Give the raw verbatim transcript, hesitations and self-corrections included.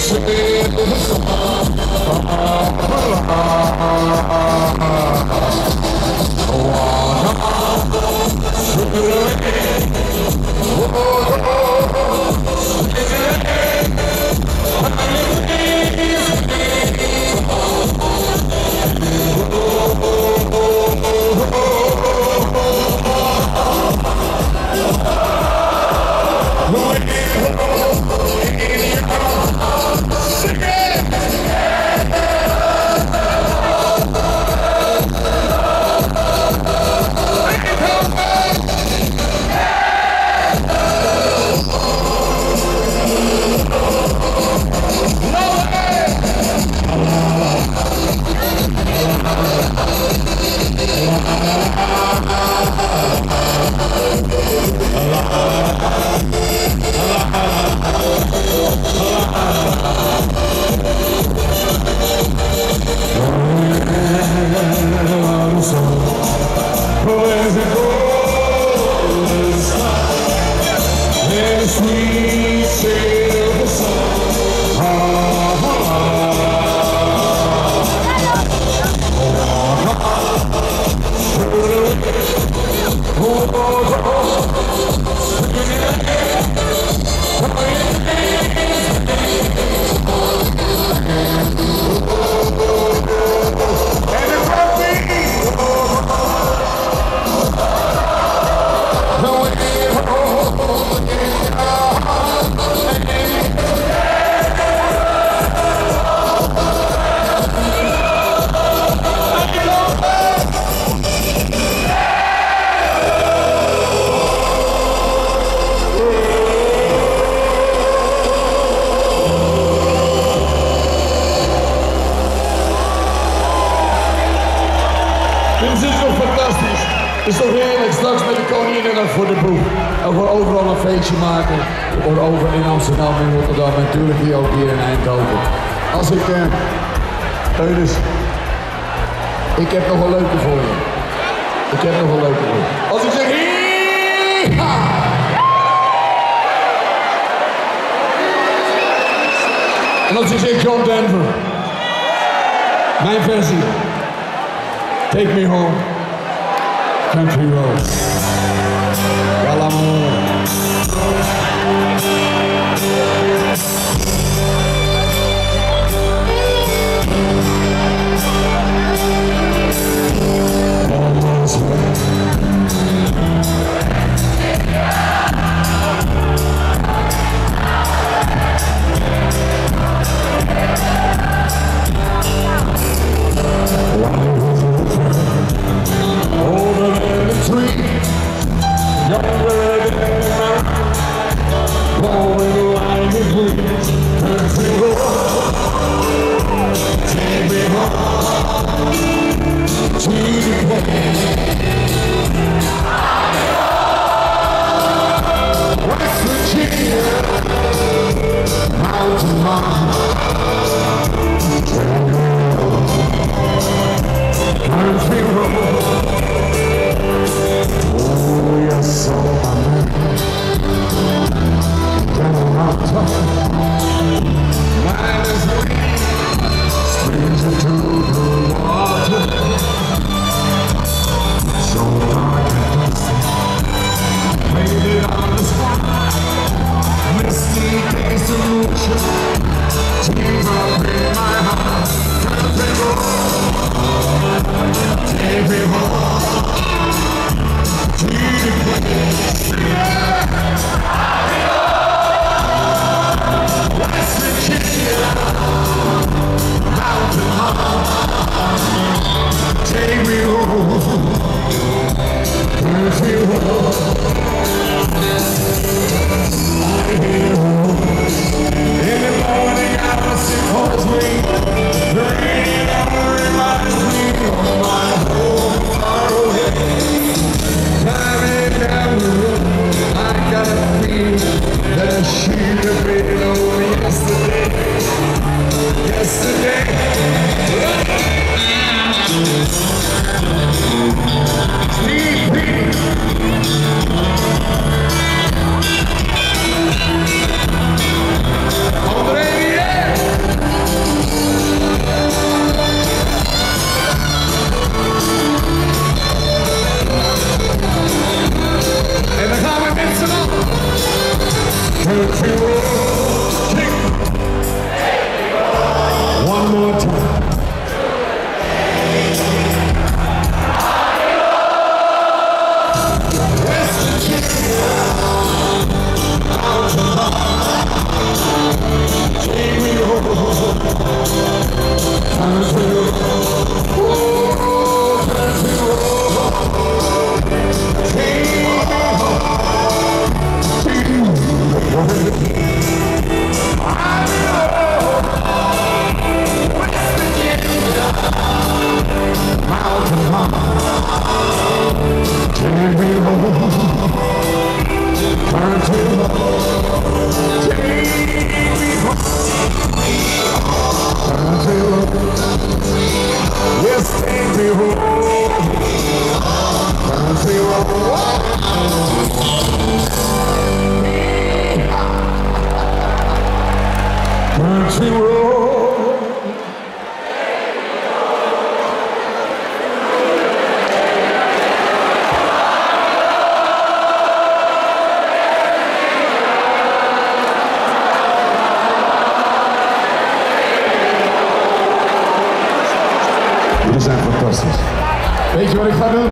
Dit is toch fantastisch. Het is toch heerlijk, straks met de koningin en dan voor de boeg. En voor overal een feestje maken. Voor over in Amsterdam, in Rotterdam en natuurlijk hier ook hier in Eindhoven. Als ik, uh, Eulens, ik heb nog een leuke voor je. Ik heb nog een leuke voor je. Als ik zeg hiha! En als ik zeg John Denver. Mijn versie. Take me home, country road. Well, I'm home. Almost home. Over the tree, younger than Country road. One more time. West Virginia, take me home. Country road, oh, country road, take me home. Take me home. I know West Virginia, mountain mama, take me home. Country road, take me home. Country road, yes, take me home. Country road. Country road. Jullie zijn fantastisch. Weet je wat ik ga doen?